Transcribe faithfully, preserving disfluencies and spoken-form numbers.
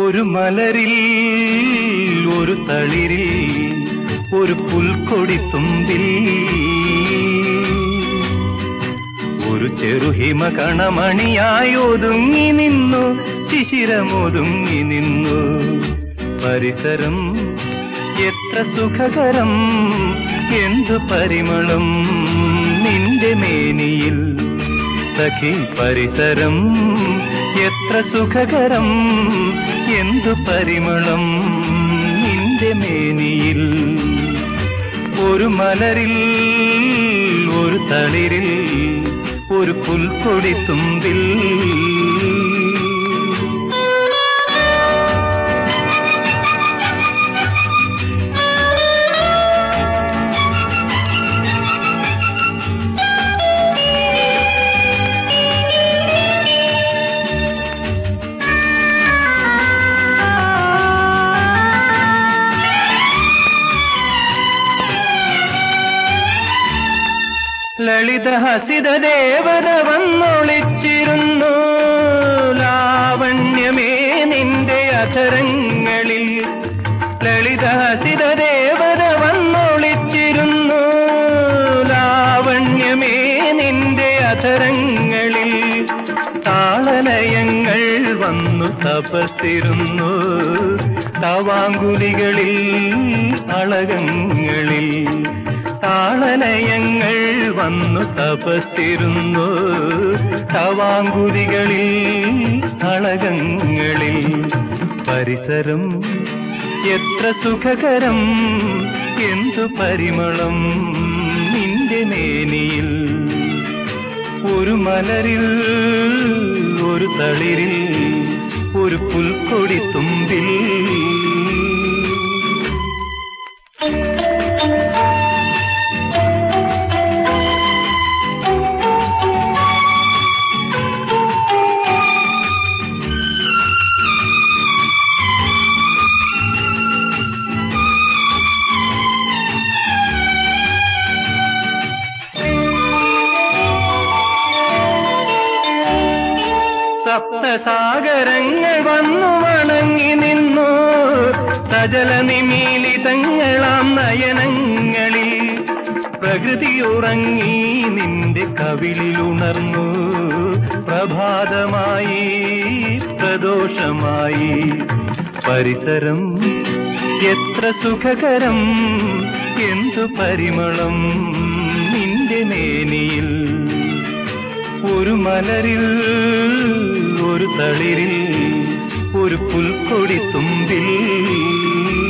ഒരു മലരിൽ ഒരു തളിരിൽ ഒരു പുൽക്കൊടിത്തുമ്പിൽ ഒരു ചെറുഹിമ കണമണിയായി ഒതുങ്ങി നിന്നു, ശിശിരമൊതുങ്ങി നിന്നു. പരിസരം എത്ര സുഖകരം, എന്തു പരിമളം നിന്റെ മേനിയിൽ. സഖി പരിസരം എത്ര സുഖകരം, എന്തു പരിമളം നിന്റെ മേനിയിൽ. ഒരു മലരിൽ ഒരു തളിരിൽ ഒരു പുൽക്കൊടിത്തുമ്പിൽ. ലളിത ഹസിത ദേവത വന്നൊളിച്ചിരുന്നു, ലാവണ്യമേ നിന്റെ അധരങ്ങളിൽ. ലളിത ഹസിത ദേവത വന്നൊളിച്ചിരുന്നു, ലാവണ്യമേ നിന്റെ അധരങ്ങളിൽ. താളലയങ്ങൾ വന്നു തപസ്സിരുന്നു, തവാങ്കുലികളിൽ അളകങ്ങളിൽ. താളലയങ്ങൾ വന്നു തപസ്സിരുന്നു, തവാങ്കുലികളിൽ അളകങ്ങളിൽ. പരിസരം എത്ര സുഖകരം, എന്തു പരിമളം നിന്റെ മേനിയിൽ. ഒരു മലരിൽ ഒരു തളിരിൽ ഒരു പുൽക്കൊടിത്തുമ്പിൽ. സപ്തസാഗരങ്ങൾ വന്നു വണങ്ങി നിന്നു, സജല നിമീലിതങ്ങളാം നയനങ്ങളിൽ. പ്രകൃതി ഉറങ്ങി നിന്റെ കവിളിലുണർന്നു, പ്രഭാതമായി പ്രദോഷമായി. പരിസരം എത്ര സുഖകരം, എന്തു പരിമളം നിന്റെ മേനിയിൽ. ഒരു മലരിൽ ഒരു തളിരിൽ ഒരു പുൽക്കൊടിത്തുമ്പിൽ.